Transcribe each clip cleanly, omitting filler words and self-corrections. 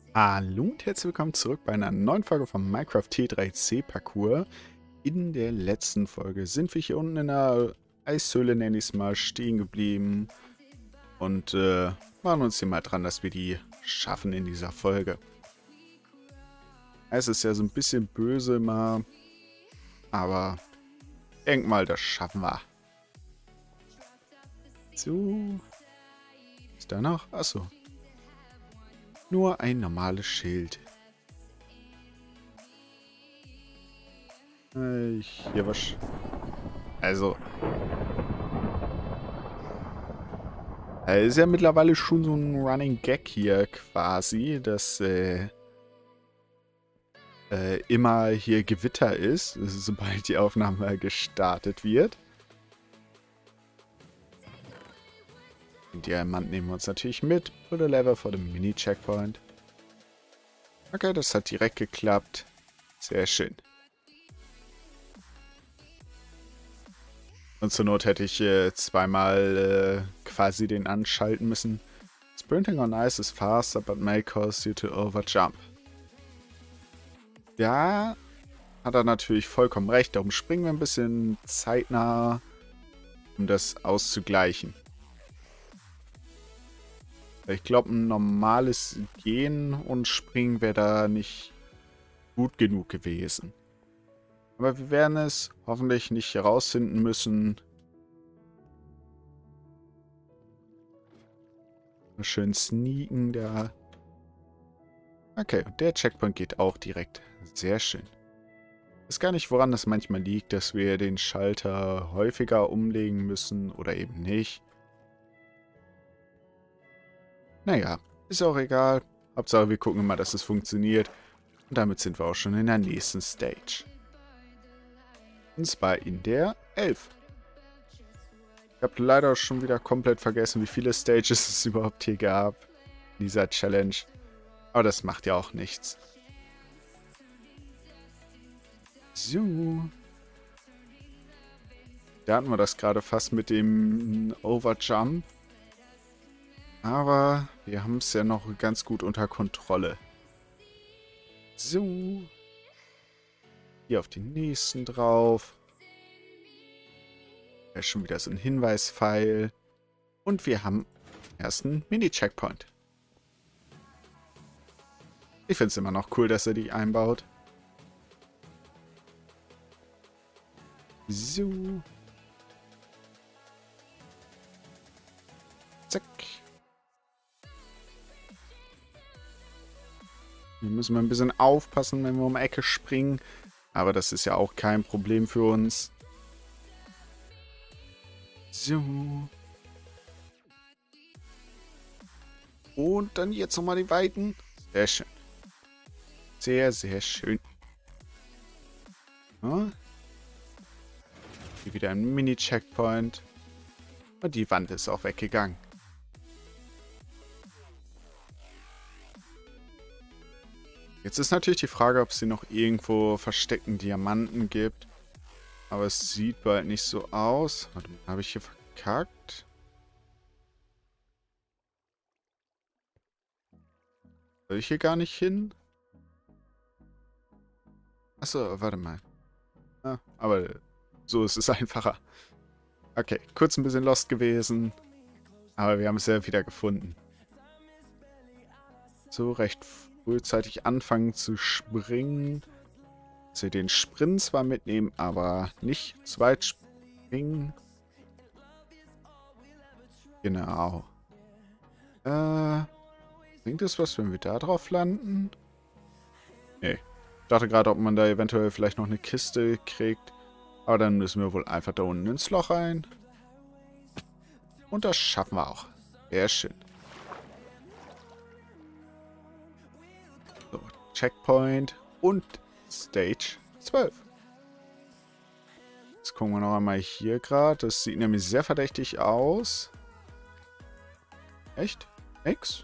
Hallo und herzlich willkommen zurück bei einer neuen Folge vom Minecraft T3C Parcours. In der letzten Folge sind wir hier unten in der Eishöhle, nenne ich es mal, stehen geblieben und machen uns hier mal dran, dass wir die schaffen in dieser Folge. Es ist ja so ein bisschen böse immer, aber ich denke mal, das schaffen wir. So, ist da noch? Achso. Nur ein normales Schild. Hier was. Also. Ist ja mittlerweile schon so ein Running Gag hier quasi, dass immer hier Gewitter ist, sobald die Aufnahme gestartet wird. Den Diamant nehmen wir uns natürlich mit. Put a lever for the Mini-Checkpoint. Okay, das hat direkt geklappt. Sehr schön. Und zur Not hätte ich zweimal quasi den anschalten müssen. Sprinting on ice is faster, but may cause you to overjump. Ja, hat er natürlich vollkommen recht. Darum springen wir ein bisschen zeitnah, um das auszugleichen. Ich glaube, ein normales Gehen und Springen wäre da nicht gut genug gewesen. Aber wir werden es hoffentlich nicht herausfinden müssen. Schön sneaken da. Okay, und der Checkpoint geht auch direkt. Sehr schön. Ich weiß gar nicht, woran das manchmal liegt, dass wir den Schalter häufiger umlegen müssen oder eben nicht. Naja, ist auch egal. Hauptsache, wir gucken mal, dass es funktioniert. Und damit sind wir auch schon in der nächsten Stage. Und zwar in der 11. Ich habe leider schon wieder komplett vergessen, wie viele Stages es überhaupt hier gab. In dieser Challenge. Aber das macht ja auch nichts. So. Da hatten wir das gerade fast mit dem Overjump. Aber wir haben es ja noch ganz gut unter Kontrolle. So. Hier auf den nächsten drauf. Da ist schon wieder so ein Hinweispfeil. Und wir haben ersten Mini-Checkpoint. Ich finde es immer noch cool, dass er die einbaut. So. Zack. Hier müssen wir ein bisschen aufpassen, wenn wir um die Ecke springen. Aber das ist ja auch kein Problem für uns. So. Und dann jetzt nochmal die Weiten. Sehr schön. Sehr, sehr schön. Ja. Hier wieder ein Mini-Checkpoint. Und die Wand ist auch weggegangen. Jetzt ist natürlich die Frage, ob es hier noch irgendwo versteckten Diamanten gibt. Aber es sieht bald nicht so aus. Warte mal, habe ich hier verkackt? Soll ich hier gar nicht hin? Achso, warte mal. Ah, aber so ist es einfacher. Okay, kurz ein bisschen lost gewesen. Aber wir haben es ja wieder gefunden. So, recht frühzeitig anfangen zu springen. Dass wir den Sprint zwar mitnehmen, aber nicht zu weit springen. Genau. Bringt es was, wenn wir da drauf landen? Nee. Ich dachte gerade, ob man da eventuell vielleicht noch eine Kiste kriegt. Aber dann müssen wir wohl einfach da unten ins Loch rein. Und das schaffen wir auch. Sehr schön. So, Checkpoint und Stage 12. Jetzt gucken wir noch einmal hier gerade. Das sieht nämlich sehr verdächtig aus. Echt? Nix?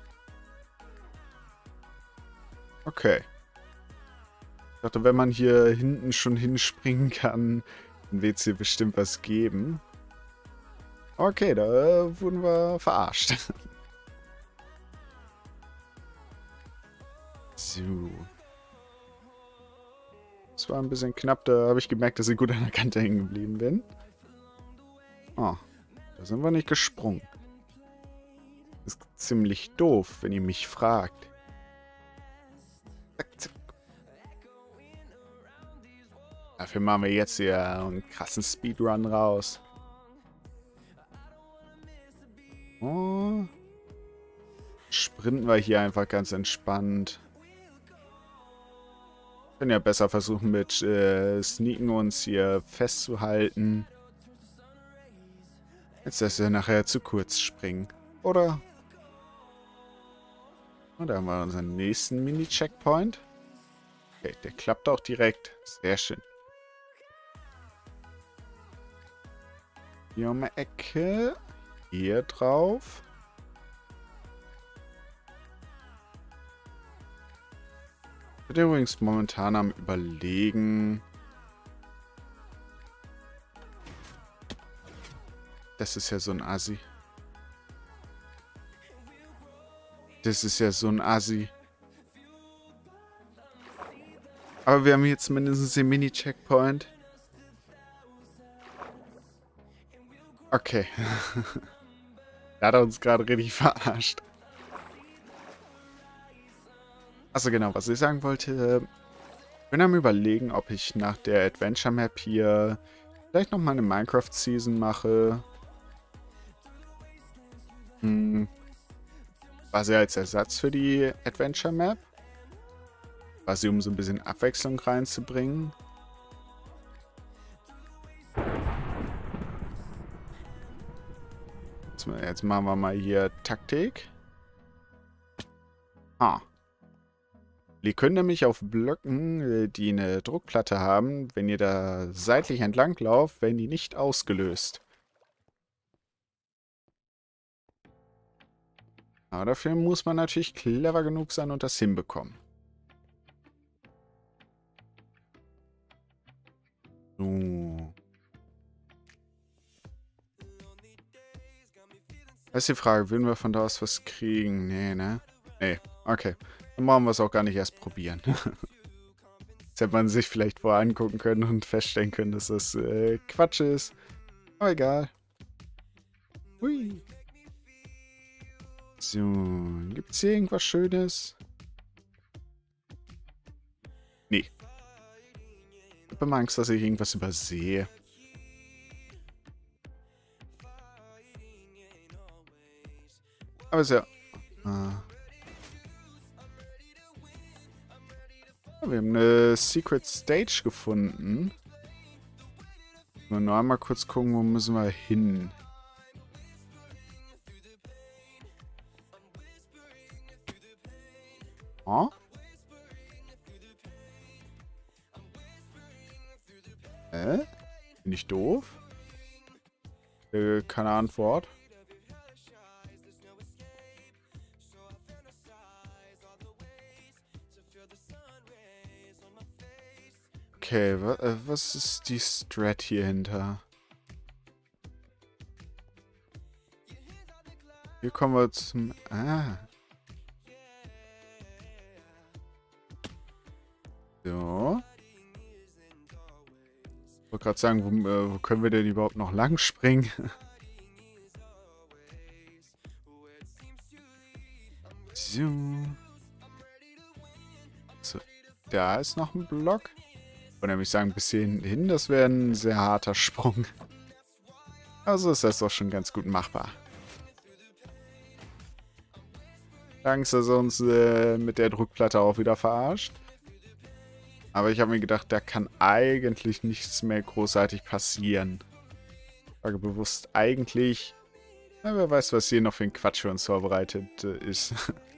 Okay. Ich dachte, wenn man hier hinten schon hinspringen kann, dann wird es hier bestimmt was geben. Okay, da wurden wir verarscht. So. Das war ein bisschen knapp, da habe ich gemerkt, dass ich gut an der Kante hängen geblieben bin. Oh, da sind wir nicht gesprungen. Das ist ziemlich doof, wenn ihr mich fragt. Zack, zack. Dafür machen wir jetzt hier einen krassen Speedrun raus. Oh. Sprinten wir hier einfach ganz entspannt. Wir können ja besser versuchen mit Sneaken uns hier festzuhalten. Jetzt dass wir nachher zu kurz springen. Oder? Und da haben wir unseren nächsten Mini-Checkpoint. Okay, der klappt auch direkt. Sehr schön. Hier um die Ecke. Hier drauf. Ich bin übrigens momentan am Überlegen. Das ist ja so ein Assi. Das ist ja so ein Assi. Aber wir haben jetzt mindestens den Mini-Checkpoint. Okay. Da hat er uns gerade richtig verarscht. Achso, genau, was ich sagen wollte. Ich bin am Überlegen, ob ich nach der Adventure Map hier vielleicht nochmal eine Minecraft-Season mache. Quasi als Ersatz für die Adventure Map. Quasi um so ein bisschen Abwechslung reinzubringen. Jetzt machen wir mal hier Taktik. Ihr könnt nämlich auf Blöcken, die eine Druckplatte haben, wenn ihr da seitlich entlang lauft, werden die nicht ausgelöst. Aber dafür muss man natürlich clever genug sein und das hinbekommen. So. Das ist die Frage, würden wir von da aus was kriegen? Nee, ne? Nee, okay. Dann wollen wir es auch gar nicht erst probieren. Jetzt hätte man sich vielleicht vorher angucken können und feststellen können, dass das Quatsch ist. Aber egal. Hui. So, gibt es hier irgendwas Schönes? Nee. Ich habe immer Angst, dass ich irgendwas übersehe. Aber ist ja... Wir haben eine Secret Stage gefunden. Nur einmal kurz gucken, wo müssen wir hin. Oh? Bin ich doof? Keine Antwort. Okay, was ist die Strat hier hinter? Hier kommen wir zum... So. Ich wollte gerade sagen, wo können wir denn überhaupt noch lang springen? So. So. Da ist noch ein Block. Und nämlich sagen, bis hierhin, das wäre ein sehr harter Sprung. Also ist das doch schon ganz gut machbar. Angst, dass er uns mit der Druckplatte auch wieder verarscht. Aber ich habe mir gedacht, da kann eigentlich nichts mehr großartig passieren. Ich sage bewusst eigentlich. Na, wer weiß, was hier noch für ein Quatsch für uns vorbereitet ist.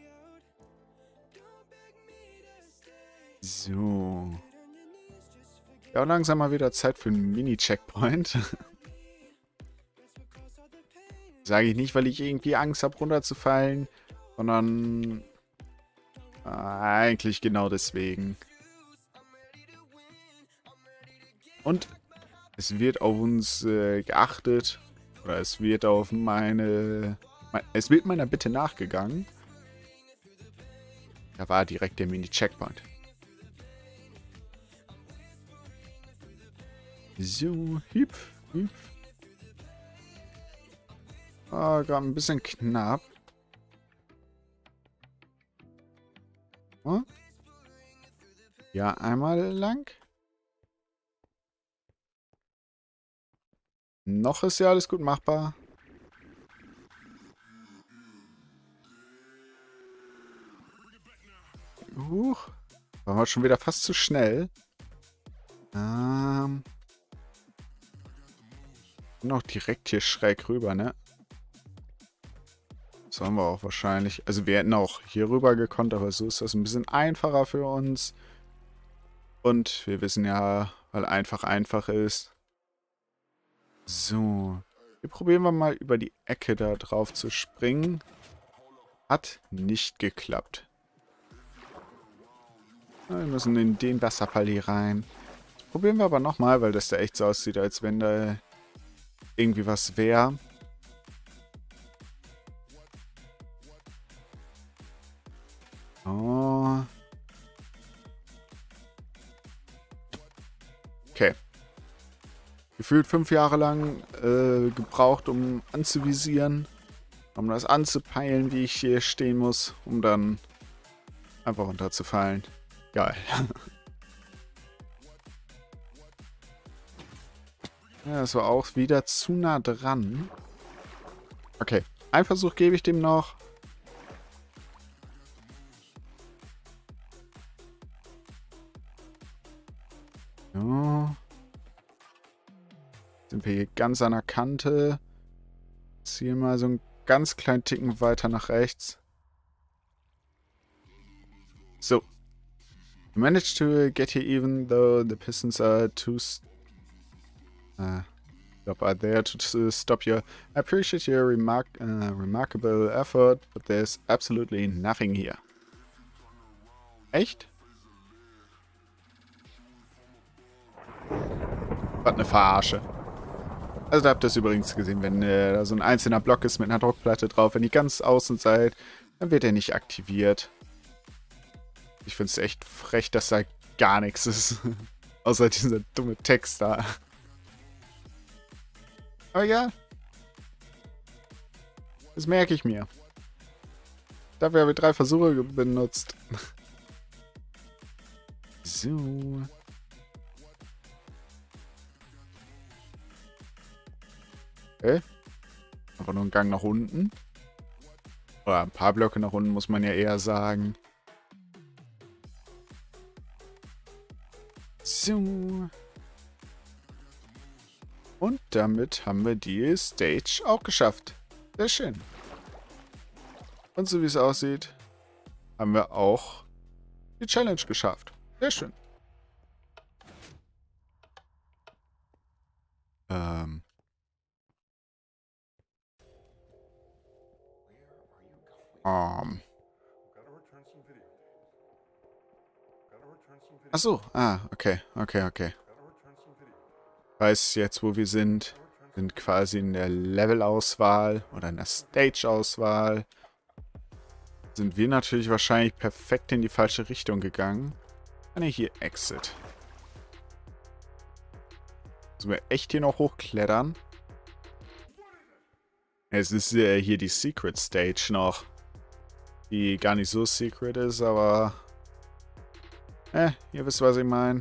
So. Ja, langsam mal wieder Zeit für einen Mini-Checkpoint. Sage ich nicht, weil ich irgendwie Angst habe, runterzufallen, sondern eigentlich genau deswegen. Und es wird auf uns geachtet, oder es wird auf es wird meiner Bitte nachgegangen. Da war direkt der Mini-Checkpoint. So, hüpf, hüpf. Ah, gerade ein bisschen knapp. Oh. Ja, einmal lang. Noch ist ja alles gut machbar. Huch. Waren wir schon wieder fast zu schnell. Noch direkt hier schräg rüber, ne? Das haben wir auch wahrscheinlich. Also wir hätten auch hier rüber gekonnt, aber so ist das ein bisschen einfacher für uns. Und wir wissen ja, weil einfach ist. So. Hier probieren wir mal über die Ecke da drauf zu springen. Hat nicht geklappt. Wir müssen in den Wasserfall hier rein. Das probieren wir aber nochmal, weil das da echt so aussieht, als wenn da irgendwie was wäre. Oh. Okay. Gefühlt 5 Jahre lang gebraucht, um anzuvisieren. Um das anzupeilen, wie ich hier stehen muss, um dann einfach runterzufallen. Geil. Ja, das war auch wieder zu nah dran. Okay, einen Versuch gebe ich dem noch. So. Sind wir hier ganz an der Kante. Zieh mal so einen ganz kleinen Ticken weiter nach rechts. So. We managed to get here even though the Pistons are too there to stop you. I appreciate your remarkable effort, but there's absolutely nothing here. Echt? Was eine Verarsche. Also da habt ihr es übrigens gesehen, wenn da so ein einzelner Block ist mit einer Druckplatte drauf, wenn ihr ganz außen seid, dann wird er nicht aktiviert. Ich finde es echt frech, dass da gar nichts ist. Außer dieser dumme Text da. Aber ja. Das merke ich mir. Dafür habe ich 3 Versuche benutzt. So. Okay. Aber nur ein Gang nach unten. Oder ein paar Blöcke nach unten, muss man ja eher sagen. So. Und damit haben wir die Stage auch geschafft. Sehr schön. Und so wie es aussieht, haben wir auch die Challenge geschafft. Sehr schön. Ach so, okay. Weiß jetzt, wo wir sind. Sind quasi in der Level-Auswahl oder in der Stage-Auswahl. Sind wir natürlich wahrscheinlich perfekt in die falsche Richtung gegangen. Hier Exit. Müssen wir echt hier noch hochklettern? Es ist hier die Secret Stage noch. Die gar nicht so secret ist, aber... ihr wisst, was ich meine.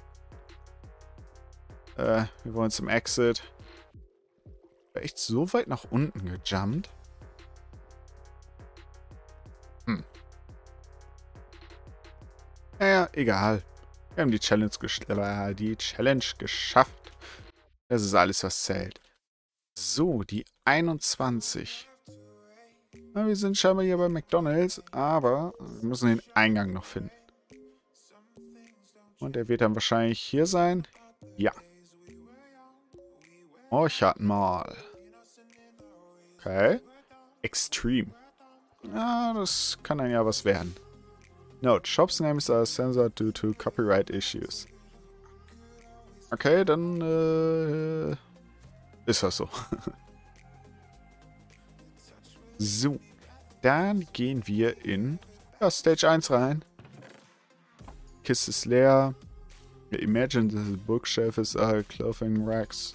Wir wollen zum Exit. War echt so weit nach unten gejumpt? Naja, egal. Wir haben die Challenge geschafft. Das ist alles, was zählt. So, die 21. Na, wir sind scheinbar hier bei McDonald's, aber wir müssen den Eingang noch finden. Und der wird dann wahrscheinlich hier sein. Ja. Horchat mal. Okay. Extreme. Ja, das kann dann ja was werden. Note, shops names are censored due to copyright issues. Okay, dann ist das so. So, dann gehen wir in Ja, Stage 1 rein. Kiste ist leer. Imagine the bookshelves are clothing racks.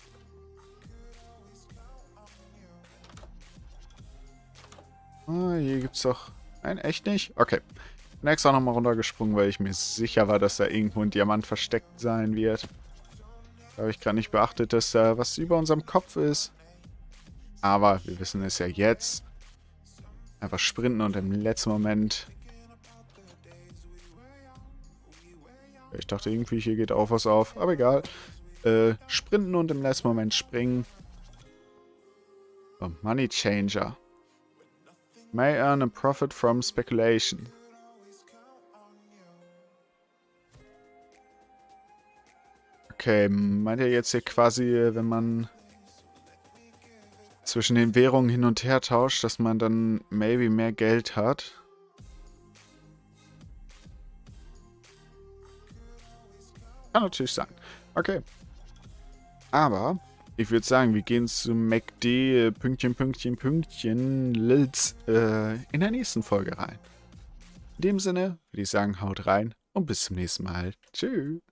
Ah, hier gibt's doch... Nein, echt nicht? Okay. Bin extra nochmal runtergesprungen, weil ich mir sicher war, dass da irgendwo ein Diamant versteckt sein wird. Da habe ich gerade nicht beachtet, dass da was über unserem Kopf ist. Aber wir wissen es ja jetzt. Einfach sprinten und im letzten Moment... Ich dachte irgendwie, hier geht auch was auf. Aber egal. Sprinten und im letzten Moment springen. So, Money Changer. May earn a profit from speculation. Okay, meint ihr jetzt hier quasi, wenn man zwischen den Währungen hin und her tauscht, dass man dann maybe mehr Geld hat? Kann natürlich sein. Okay. Aber ich würde sagen, wir gehen zu MacD Pünktchen, Pünktchen, Pünktchen Lils in der nächsten Folge rein. In dem Sinne würde ich sagen, haut rein und bis zum nächsten Mal. Tschüss.